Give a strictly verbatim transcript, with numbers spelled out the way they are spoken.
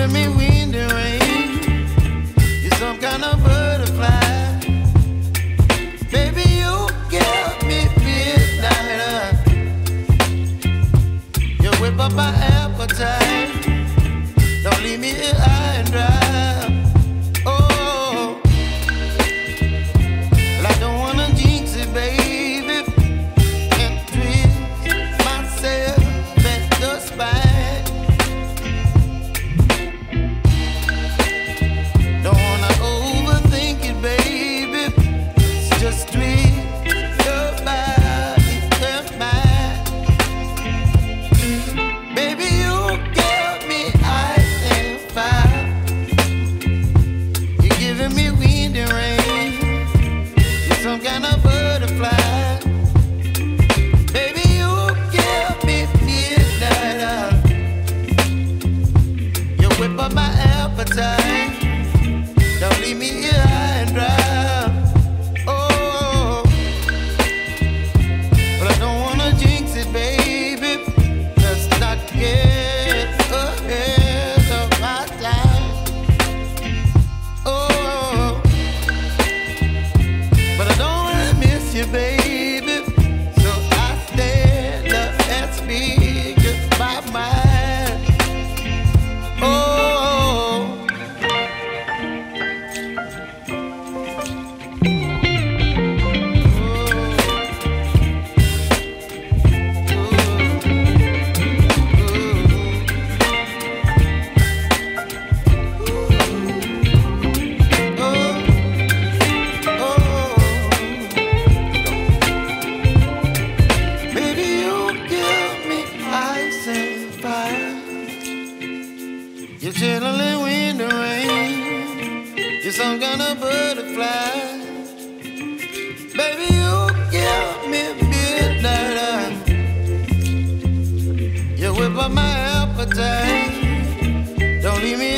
giving me wind and rain. You're some kind of butterfly. Baby, you give me midnight. You whip up my appetite. Don't leave me here high and dry. Oh, well, I don't wanna jinx it, baby, and twist myself at the spine. Don't wanna overthink it, baby. It's just twist your body and mine. Baby, you give me ice and fire. You're giving me wind and rain. You're some kind of butterfly. Baby, you give me midnight. You whip up my appetite. Don't leave me here high and dry. Oh, but I don't wanna jinx it, baby. Let's not get ahead of my time. Oh, but I don't wanna miss you, baby. So I stand up and speak my mind. Oh. Baby, you give me ice and fire. You're chilling wind and rain. You're some kind of butterfly. Baby, you give me midnight. You whip up my appetite. Don't leave me